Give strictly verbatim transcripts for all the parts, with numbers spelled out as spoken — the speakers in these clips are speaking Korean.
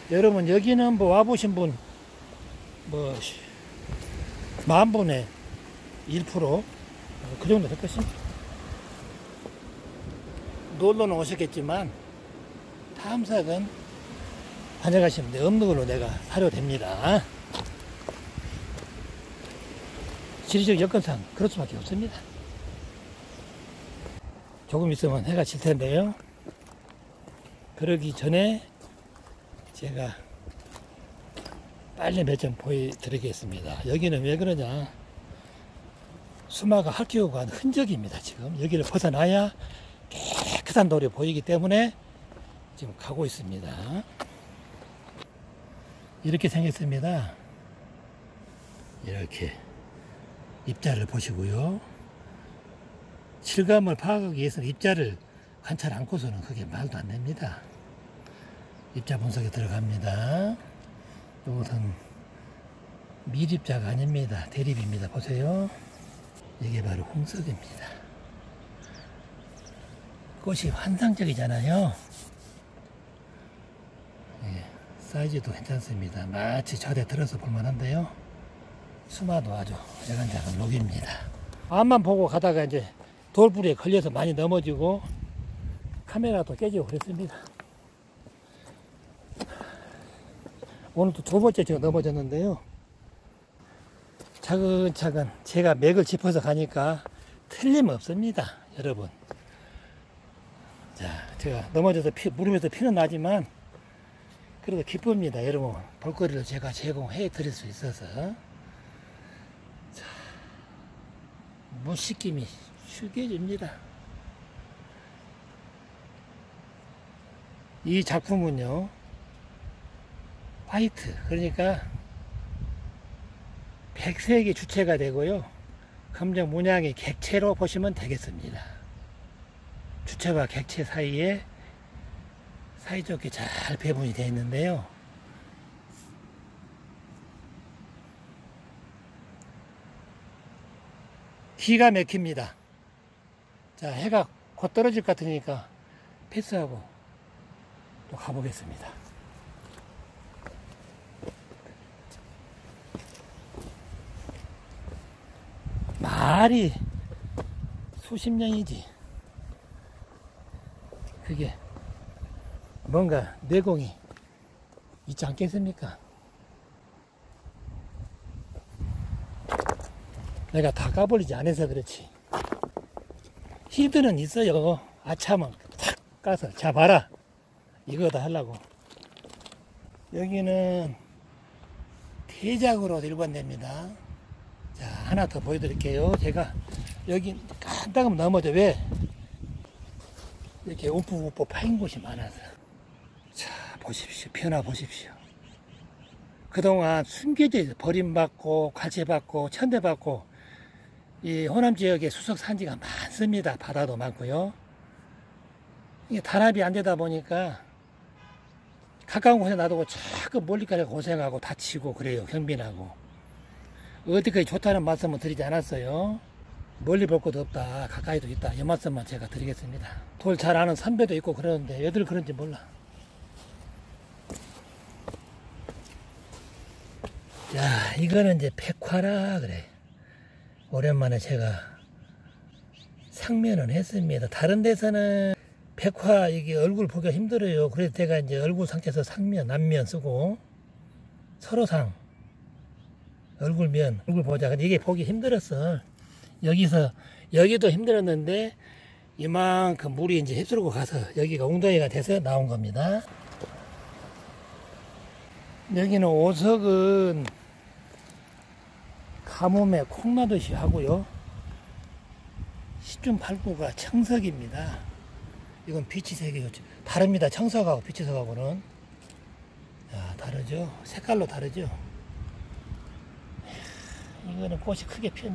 여러분 여기는 뭐 와보신 분 뭐 만 분의 일 퍼센트 그 정도 될 것입니다. 놀러는 오셨겠지만 탐색은 다녀가시면 돼. 없는 걸로 내가 사려 됩니다. 지리적 여건상 그럴 수밖에 없습니다. 조금 있으면 해가 질 텐데요. 그러기 전에 제가 빨리 몇 점 보여드리겠습니다. 여기는 왜 그러냐, 수마가 핥히고 간 흔적입니다. 지금 여기를 벗어나야 깨끗한 돌이 보이기 때문에 지금 가고 있습니다. 이렇게 생겼습니다. 이렇게 입자를 보시고요. 실감을 파악하기 위해서는 입자를 관찰 않고서는 그게 말도 안 됩니다. 입자 분석에 들어갑니다. 이것은 밀입자가 아닙니다. 대립입니다. 보세요. 이게 바로 홍석입니다. 꽃이 환상적이잖아요. 예, 사이즈도 괜찮습니다. 마치 저대 들어서 볼만한데요. 수마도 아주 야간작은 녹입니다. 앞만 보고 가다가 이제 돌부리에 걸려서 많이 넘어지고 카메라도 깨지고 그랬습니다. 오늘도 두 번째 제가 넘어졌는데요. 차근차근 제가 맥을 짚어서 가니까 틀림없습니다. 여러분. 자, 제가 넘어져서 피, 무릎에서 피는 나지만 그래도 기쁩니다. 여러분, 볼거리를 제가 제공해 드릴 수 있어서. 자, 무식김이 휴게집니다. 이 작품은요, 화이트, 그러니까 백색이 주체가 되고요, 검정 문양이 객체로 보시면 되겠습니다. 주체와 객체 사이에 사이좋게 잘 배분이 되어 있는데요. 기가 막힙니다. 자, 해가 곧 떨어질 것 같으니까 패스하고 또 가보겠습니다. 말이 수십 년이지. 그게 뭔가 내공이 있지 않겠습니까? 내가 다 까버리지 않아서 그렇지. 히드는 있어요. 아차면 탁 까서 자 봐라, 이거다 하려고. 여기는 대작으로 일관됩니다. 자, 하나 더 보여드릴게요. 제가 여기 깜빡하면 넘어져. 왜? 이렇게 움푹움푹 파인 곳이 많아서. 자, 보십시오. 변화 보십시오. 그동안 숨겨져 있어. 버림받고 관찰받고 천대받고 이 호남 지역에 수석 산지가 많습니다. 바다도 많고요. 이게 단합이 안 되다 보니까 가까운 곳에 놔두고 자꾸 멀리까지 고생하고 다치고 그래요. 경빈하고. 어디까지 좋다는 말씀은 드리지 않았어요. 멀리 볼 것도 없다, 가까이도 있다, 이 말씀만 제가 드리겠습니다. 돌 잘 아는 선배도 있고 그러는데 왜들 그런지 몰라. 야, 이거는 이제 백화라 그래. 오랜만에 제가 상면은 했습니다. 다른 데서는 백화 이게 얼굴 보기가 힘들어요. 그래서 제가 이제 얼굴 상태에서 상면, 남면 쓰고 서로상 얼굴면 얼굴 보자. 근데 이게 보기 힘들었어. 여기서 여기도 힘들었는데 이만큼 물이 이제 휩쓸고 가서 여기가 웅덩이가 돼서 나온 겁니다. 여기는 오석은 가뭄에 콩나듯이 하고요. 십중 팔구가 청석입니다. 이건 비치색이에요. 다릅니다. 청석하고 비치석하고는. 자, 다르죠. 색깔로 다르죠. 이거는 꽃이 크게 피었네.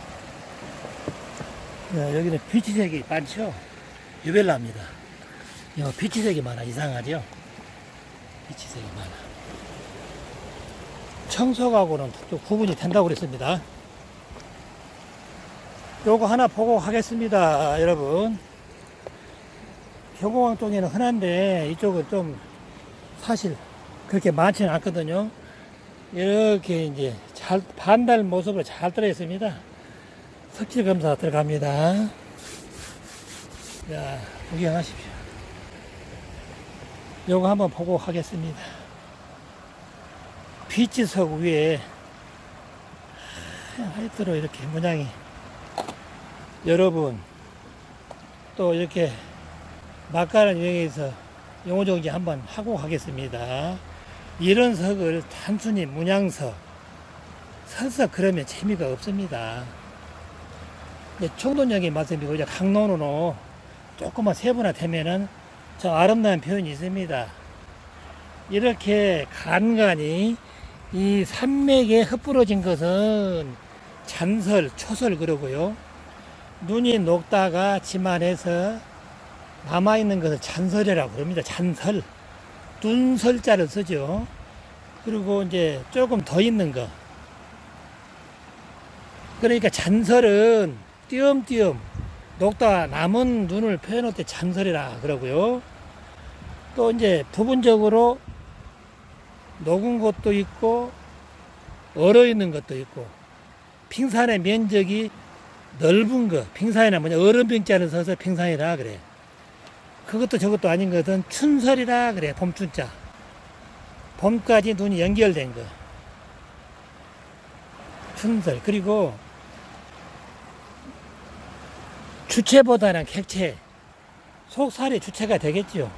자, 여기는 비치색이 많죠. 유벨라입니다. 요 비치색이 많아. 이상하죠? 비치색이 많아. 청석하고는 또 구분이 된다고 그랬습니다. 요거 하나 보고 하겠습니다, 여러분. 경호왕 쪽에는 흔한데 이쪽은 좀 사실 그렇게 많지는 않거든요. 이렇게 이제 잘 반달 모습으로 잘 들어 있습니다. 석질 검사 들어갑니다. 자, 구경하십시오. 요거 한번 보고 하겠습니다. 비치석 위에 하얗도록 이렇게 모양이, 여러분 또 이렇게 막가는 유형에서 용어정지 한번 하고 가겠습니다. 이런 석을 단순히 문양석 설석 그러면 재미가 없습니다. 총론역의 말씀이고 이제 강론으로 조금만 세분화되면은 저 아름다운 표현이 있습니다. 이렇게 간간히 이 산맥에 흩뿌러진 것은 잔설, 초설 그러고요. 눈이 녹다가 지만해서 남아있는 것을 잔설이라고 그럽니다. 잔설. 눈설자를 쓰죠. 그리고 이제 조금 더 있는 거. 그러니까 잔설은 띄엄띄엄 녹다 남은 눈을 표현할 때 잔설이라 그러고요. 또 이제 부분적으로 녹은 것도 있고 얼어 있는 것도 있고, 빙산의 면적이 넓은 거, 빙산이나 뭐냐 얼음빙자를 써서 빙산이라 그래. 그것도 저것도 아닌 것은 춘설이라 그래. 봄춘자. 봄까지 눈이 연결된 거. 춘설. 그리고 주체보다는 객체. 속살이 주체가 되겠죠.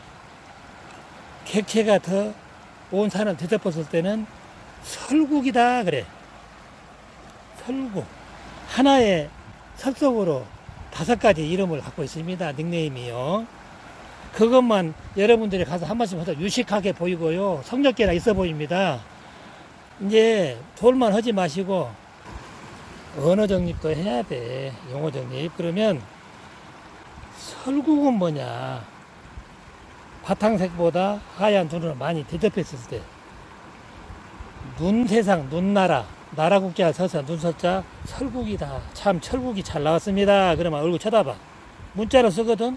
객체가 더 온 산을 뒤덮었을 때는 설국이다 그래. 설국. 하나의 설속으로 다섯 가지 이름을 갖고 있습니다. 닉네임이요. 그것만 여러분들이 가서 한 말씀 하다 유식하게 보이고요. 성역계나 있어 보입니다. 이제 돌만 하지 마시고 언어 정립도 해야 돼. 용어 정립. 그러면 설국은 뭐냐? 바탕색보다 하얀 눈을 많이 뒤덮였을 때 눈세상, 눈나라, 나라국자 서서 눈설자 설국이다. 참 철국이 잘 나왔습니다. 그러면 얼굴 쳐다봐. 문자로 쓰거든.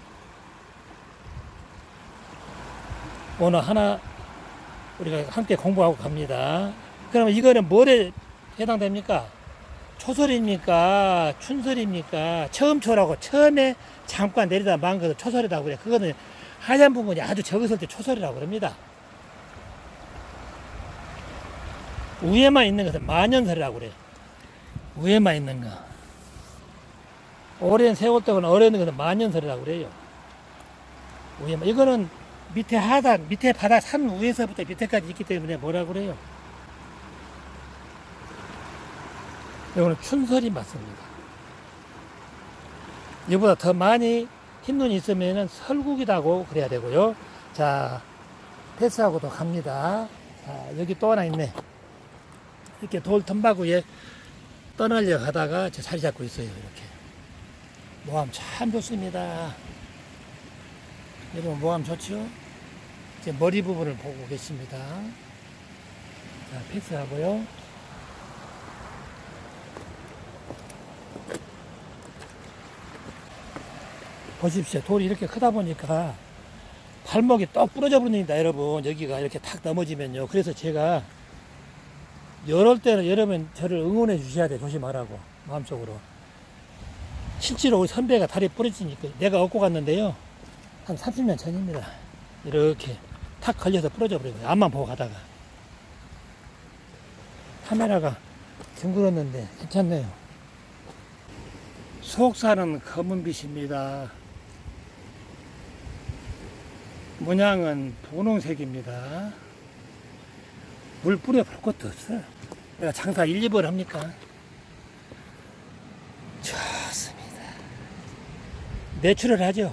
오늘 하나 우리가 함께 공부하고 갑니다. 그러면 이거는 뭐에 해당됩니까? 초설입니까? 춘설입니까? 처음초라고 처음에 잠깐 내리다 만 것을 초설이라고 그래. 그거는 하얀 부분이 아주 적었을 때 초설이라고 그럽니다. 위에만 있는 것은 만연설이라고 그래. 위에만 있는 거. 오랜 세월 동안 어려 있는 것은 만연설이라고 그래요. 위에만. 이거는 밑에 하단, 밑에 바다 산 위에서부터 밑에까지 있기 때문에 뭐라고 그래요? 이거는 춘설이 맞습니다. 이보다 더 많이 흰 눈이 있으면 설국이라고 그래야 되고요. 자, 패스하고도 갑니다. 자, 여기 또 하나 있네. 이렇게 돌 틈바구 위에 떠나려 가다가 저 자리 잡고 있어요. 이렇게. 모함 참 좋습니다. 여러분, 모함 좋죠? 이제 머리 부분을 보고 계십니다. 자, 패스하고요. 보십시오. 돌이 이렇게 크다 보니까 발목이 떡 부러져 버립니다. 여러분, 여기가 이렇게 탁 넘어지면요. 그래서 제가 이럴 때는 여러분 저를 응원해 주셔야 돼. 조심하라고. 마음속으로. 실제로 우리 선배가 다리 부러지니까 내가 업고 갔는데요. 한 삼십 년 전입니다. 이렇게 탁 걸려서 부러져 버려요. 앞만 보고 가다가. 카메라가 둥그렇는데 괜찮네요. 속살은 검은빛입니다. 문양은 분홍색입니다. 물 뿌려볼 것도 없어요. 내가 장사 일, 이 번 합니까? 좋습니다. 내추럴 하죠?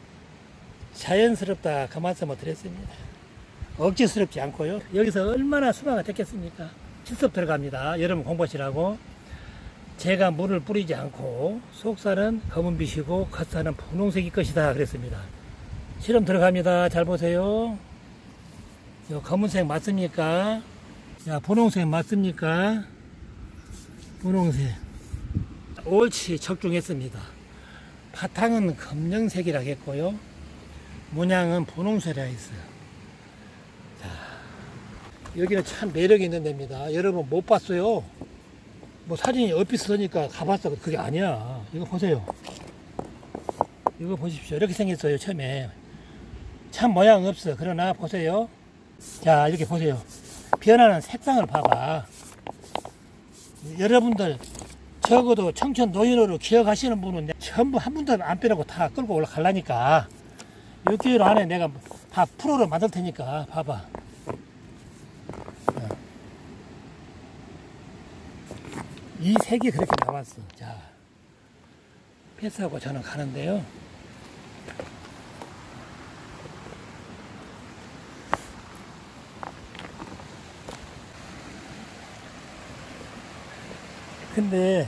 자연스럽다 그 말씀을 드렸습니다. 억지스럽지 않고요. 여기서 얼마나 수화가 됐겠습니까? 실습 들어갑니다. 여러분 공부하시라고. 제가 물을 뿌리지 않고 속살은 검은빛이고 겉살은 분홍색일 것이다 그랬습니다. 실험 들어갑니다. 잘 보세요. 요 검은색 맞습니까? 자, 분홍색 맞습니까? 분홍색. 옳지, 적중했습니다. 바탕은 검정색이라 했고요. 문양은 분홍색이라 했어요. 자, 여기는 참 매력이 있는 데입니다. 여러분 못 봤어요? 뭐 사진이 얼핏 쓰니까 가봤어. 그게 아니야. 이거 보세요. 이거 보십시오. 이렇게 생겼어요. 처음에. 참 모양 없어. 그러나 보세요. 자, 이렇게 보세요. 변하는 색상을 봐봐. 여러분들 적어도 청천 노인으로 기억하시는 분은 전부 한 분도 안 빼라고 다 끌고 올라가려니까 육 개월 안에 내가 다 프로로 만들 테니까 봐봐. 이 색이 그렇게 나왔어. 자, 패스하고 저는 가는데요. 근데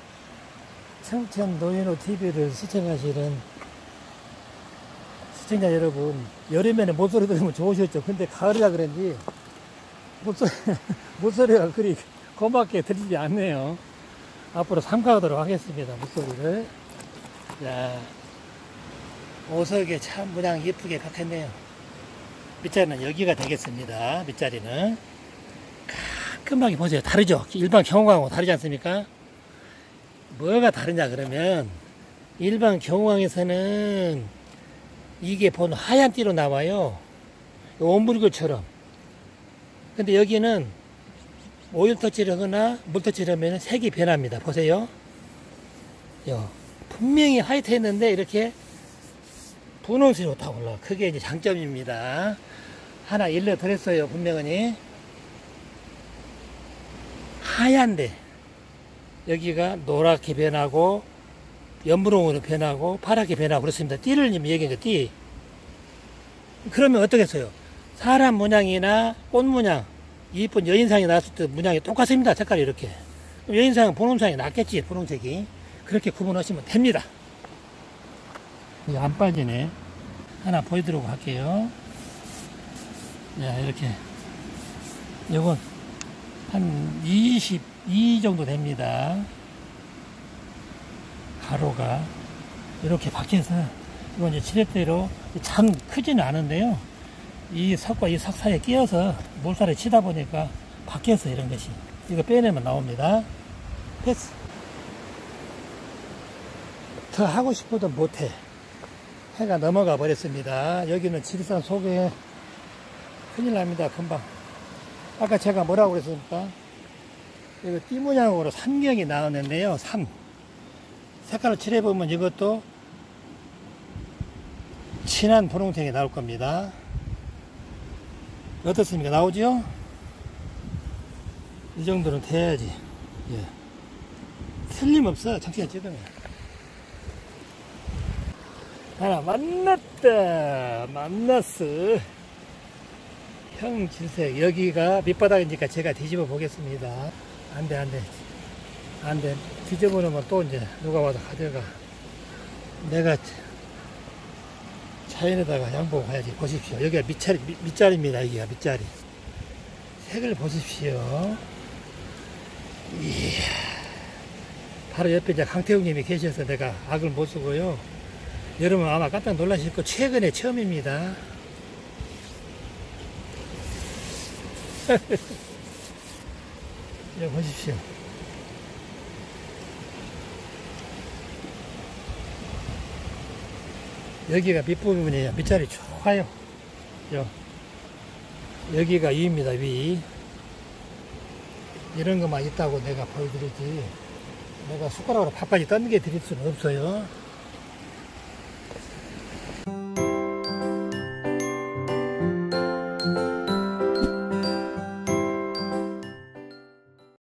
청천 노인호 티비를 시청하시는 시청자 여러분, 여름에는 목소리 들으면 좋으셨죠. 근데 가을이라 그런지 목소리, 목소리가 그리 고맙게 들리지 않네요. 앞으로 삼가하도록 하겠습니다. 목소리를. 자, 오석에 참 문양 예쁘게 박혔네요. 밑자리는 여기가 되겠습니다. 밑자리는 깔끔하게 보세요. 다르죠? 일반 경호광하고 다르지 않습니까? 뭐가 다르냐 그러면 일반 경호광에서는 이게 본 하얀 띠로 나와요. 온물구처럼. 근데 여기는 오일 터치를 하거나 물 터치를 하면 색이 변합니다. 보세요. 요, 분명히 화이트 했는데 이렇게 분홍색으로 다 올라와. 그게 이제 장점입니다. 하나 일러 드렸어요. 분명히. 하얀데 여기가 노랗게 변하고 연분홍으로 변하고 파랗게 변하고 그렇습니다. 띠를 얘기한 거 띠. 그러면 어떻겠어요? 사람 문양이나 꽃 문양, 이쁜 여인상이 나왔을 때 문양이 똑같습니다. 색깔이 이렇게. 여인상은 분홍상이 낫겠지. 분홍색이. 그렇게 구분하시면 됩니다. 이거 안 빠지네. 하나 보여드리고 할게요. 자, 이렇게. 요건 한 이십이 정도 됩니다. 가로가 이렇게 박혀서 이건 이제 지렛대로 참 크지는 않은데요. 이 석과 이 석 사이에 끼어서 몰살에 치다 보니까 박혀서 이런 것이. 이거 빼내면 나옵니다. 패스. 더 하고 싶어도 못해. 해가 넘어가 버렸습니다. 여기는 지리산 속에 큰일 납니다. 금방. 아까 제가 뭐라고 그랬습니까? 이거 띠 모양으로 삼경이 나왔는데요. 삼. 색깔을 칠해보면 이것도 진한 분홍색이 나올 겁니다. 어떻습니까? 나오죠? 이 정도는 돼야지. 예. 틀림없어. 정신을 찍으면. 하나 만났다. 만났어. 형질색. 여기가 밑바닥이니까 제가 뒤집어 보겠습니다. 안 돼, 안 돼. 안 돼. 뒤집어 놓으면 또 이제 누가 와서 가져가. 내가 자연에다가 양보 가야지. 보십시오. 여기가 밑자리, 밑, 밑자리입니다. 여기가 밑자리. 색을 보십시오. 이야. 바로 옆에 이제 강태웅 님이 계셔서 내가 악을 못 쓰고요. 여러분 아마 깜짝 놀라실 거 최근에 처음입니다. 여기 보십시오. 여기가 밑부분이에요. 밑자리 좋아요. 요. 여기가 위입니다. 위. 이런 것만 있다고 내가 보여드리지. 내가 숟가락으로 밥까지 던게 드릴 수는 없어요.